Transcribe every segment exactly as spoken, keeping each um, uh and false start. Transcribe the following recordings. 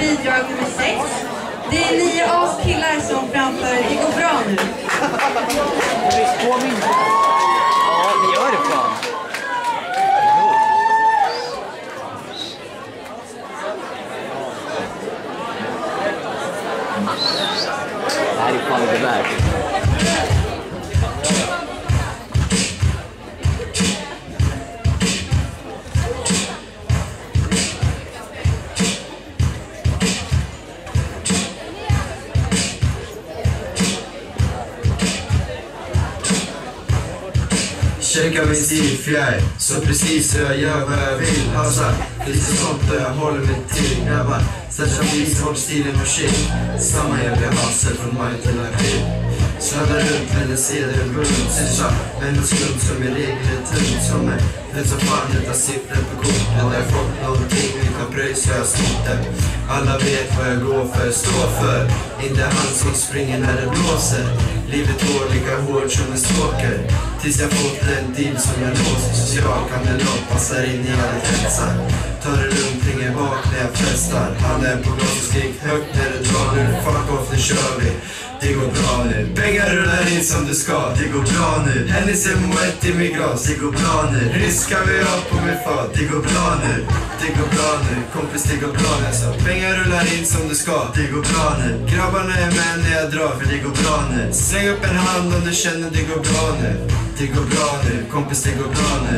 bidrag nummer sex. Det är nio askillar som framför Det går bra nu. Ja, det gör det fan. Det här är fan det där. Checka min stilfjärd, så precis hur jag gör vad jag vill. Har sagt, lite sånt och jag håller mig till grabbar. Särskilt vis, håll stilen och shit. Samma jävla hassel från maj till april. Sladdar runt med en sedel runt. Syssar med en skuld som i regel är tungt som mig. Vet så fan jag tar siffror på kortet. Jag har fått någonting utan pröjs, jag har snott det. Alla vet vad jag går för, står för. Inte han som springer när det blåser. Livet går lika hårt som en stalker. Tills jag fått en deal som jag låst. Social kandidat passar in i alla kretsar. Tar det lugnt, ringer bak när jag festar. Handen på glas och skrik högt när det drar nu. Fuck off, nu kör vi. Det går bra nu. Pengar rullar in som du ska. Det går bra nu. Hennes är moett i min glas. Det går bra nu. Ryska vi har på min fat. Det går bra nu. Det går bra nu. Kompis, det går bra nu. Så pengar rullar in som du ska. Det går bra nu. Grabbarna är med när jag drar för det går bra nu. Släng upp en hand om du känner det går bra nu. Det går bra nu. Kompis, det går bra nu.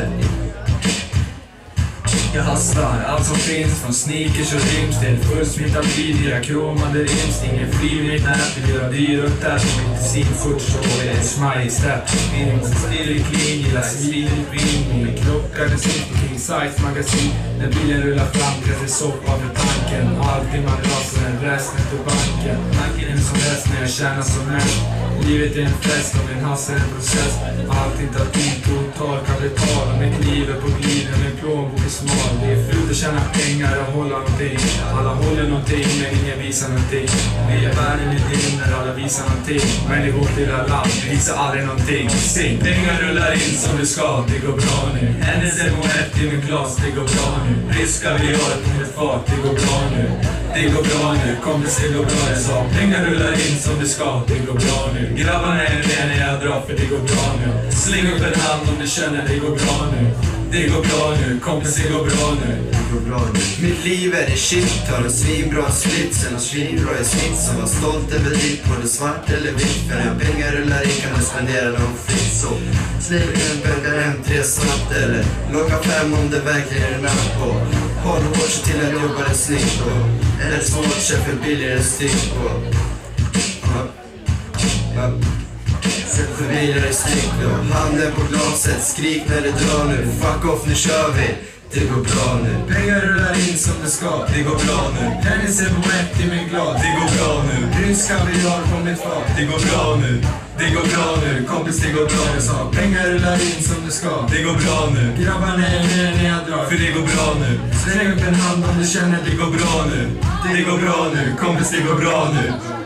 Jag hastar allt som finns från sneakers och rims till fullsmittad video, kromade rims. Ingen frivilligt nät, vill göra dyr upp där som inte sin fort så är det smaj istället. Min stil är clean, gillar civil i ring. Min klocka den sitter king size magasin. När bilen rullar fram krävs det soppa för tanken. Alltid madrassen, resten till banken. Tanken är som helst när jag tjänar som mest. Livet är en fest och min hass är en process. Allting tar tid, total kapital. Och mitt liv är på glid, min plånbok är smal. Det är fult att tjäna pengar och hålla någonting. Alla håller någonting men ingen visar någonting. Vi är världen i dim när alla visar någonting. Men i vårt lilla land visar aldrig någonting. Sing. Pengar rullar in som det ska, det går bra nu. Hennes är moett i min glas, det går bra nu. Ryska vi har på mitt fat, det går bra nu. Det går bra nu, kompis det går bra jag sa. Pengar rullar in som det ska, det går bra nu. Grabbarna är med när jag drar för det går bra nu. Släng upp en hand om du känner det går bra nu. Det går bra nu, kompis det går bra nu. Det går bra nu. Mitt liv är det shit, tar en svinbra slitsen och svinbra är smitt. Som var stolt över ditt, både svart eller vitt. För när pengar rullar in kan du spendera dem fritt så. Släng en bögar hem tre snabbt eller locka fem om det verkligen är natt på. Håll hårt så till att jobba det snyggt på. Eller svårt så för billigare styrt på. Ja. Ja. Sätt för billigare styrt då. Handen på glaset, skrik när det drar nu. Fuck off, nu kör vi. Det går bra nu. Pengar rullar in som det ska. Det går bra nu. Hennes är moett i min glas. Det går bra nu. Ryska vi har på mitt fat. Det går bra nu. Det går bra nu. Kompis det går bra jag sa. Pengar rullar in som det ska. Det går bra nu. Grabbarna är med när jag drar. För det går bra nu. Släng upp en hand om du känner det går bra nu. Det går bra nu. Kompis det går bra nu.